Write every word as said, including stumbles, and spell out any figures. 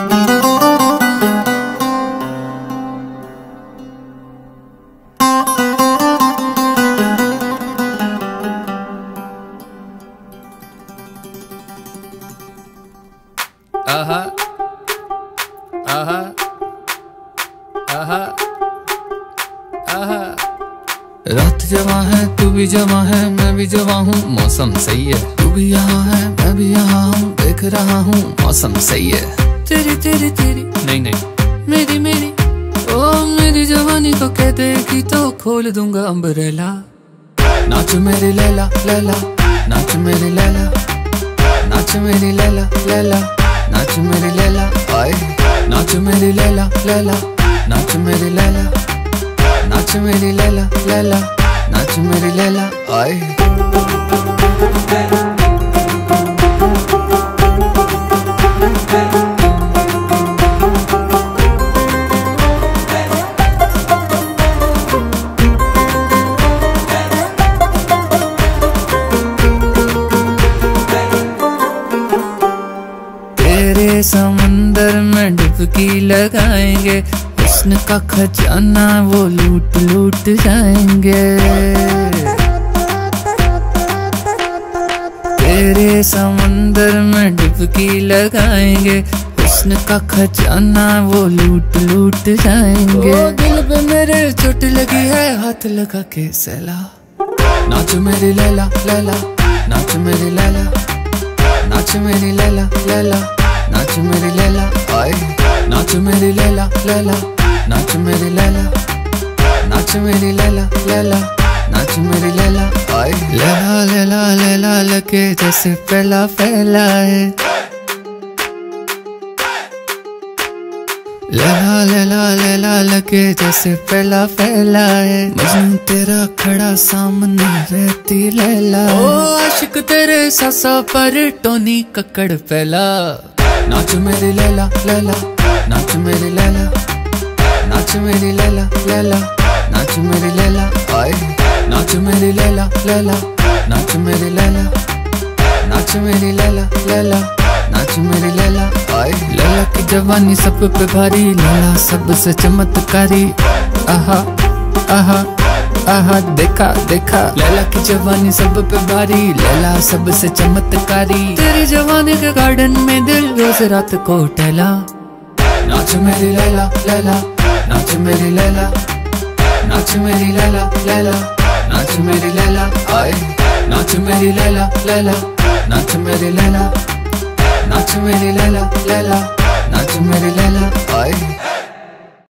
आहा आहा आहा आहा। रात जवां है तू भी जवां है मैं भी जवां हूँ, मौसम सही है। तू भी यहाँ है मैं भी यहाँ हूँ, देख रहा हूँ मौसम सही है। तेरी तेरी तेरी नहीं नहीं मेरी मेरी ओ मेरी जवानी को कह देगी तो खोल दूंगा अम्ब्रेला। नाच मेरी लैला लैला, नाच मेरी लैला, नाच मेरी लैला लैला, नाच मेरी लैला आए। नाच मेरी लैला लैला, नाच मेरी लैला, नाच मेरी लैला लैला, नाच मेरी लैला आए। तेरे समंदर में डुबकी लगाएंगे, हुस्न का खजाना वो लूट लूट जाएंगे। तेरे समंदर में डुबकी लगाएंगे, हुस्न का खजाना वो लूट लूट जाएंगे। ओ दिल पे मेरे चोट लगी है हाथ लगा के सहला। नाच मेरी लैला लैला, नाच मेरी लैला, नाच मेरी लैला लैला, नाच मेरी लैला आए। नाच मेरी लैला लैला, नाच मेरी लैला, नाच मेरी लैला लैला, नाच मेरी लैला आए। लैला लैला लैला लगे जैसे पहला पहला है। लैला लैला लैला लगे जैसे पहला पहला है। मजनू तेरा खड़ा सामने रहती लैला। ओ आशिक तेरे सासा पर टोनी कक्कड़ पहला। नाच मेरी लैला लैला, नाच मेरी लैला, नाच मेरी लैला लैला, नाच मेरी लैला आए। नाच मेरी लैला लैला, नाच मेरी लैला, नाच मेरी लैला लैला, नाच मेरी लैला आए। लैला की जवानी सब पे भारी, लैला सबसे चमत्कारी। आहा आहा आहा देखा देखा, लैला की जवानी सब पे भारी, लैला सबसे चमत्कारी। तेरी जवानी के गार्डन में दिल रोज रात को टहला। नाच मेरी लैला लैला, नाच मेरी लैला, नाच मेरी लैला लैला, नाच मेरी लैला आए। नाच मेरी लैला लैला, नाच मेरी लैला, नाच मेरी लैला लैला,